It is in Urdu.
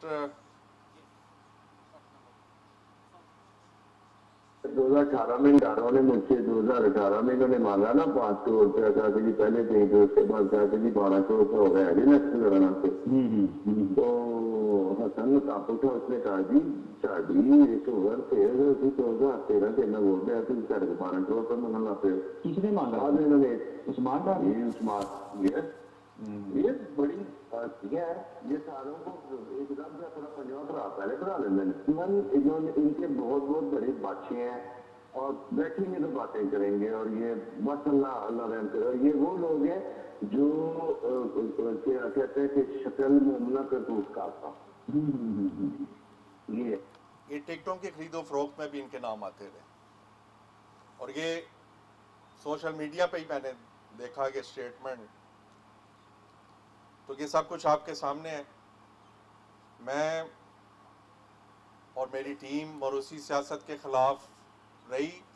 لاسٹ 2018 میں ڈاروں نے مجھ سے 2018 میں انہوں نے مانگا نا 5 کروڑ روپیہ کہا کہ جی پہلے دیں گے، اس کے بعد کہا کہ جی 12 کروڑ روپیہ ہو گیا ہے جی نیکسٹ لڑنا سے. تو حسن ٹاپو تھا، اس نے کہا جی ساڑی ایک اوور پھر 2013 سے میں بول رہا تھی ساڑھے 12 کروڑ روپے منگنا پھر. کس نے مانگا؟ بعد میں انہوں نے عثمان ڈار عثمان یہ بڑی یہ ہے، یہ ساروں کو ایک دم سے اپنا پنجاب بھرا پہلے بھرا لیندے ہیں. انہوں نے ان کے بہت بہت بڑے بادشاہ ہیں اور بیٹھیں گے تو باتیں کریں گے، اور یہ بس اللہ رحم کرے. اور یہ وہ لوگ ہیں جو کہتے ہیں کہ شکل مومنہ کرتوت کا تھا. یہ ٹک ٹاک کی خرید و فروخت میں بھی ان کے نام آتے تھے، اور یہ سوشل میڈیا پہ ہی میں نے دیکھا کہ اسٹیٹمنٹ. تو یہ سب کچھ آپ کے سامنے ہے. میں اور میری ٹیم موروثی سیاست کے خلاف رہی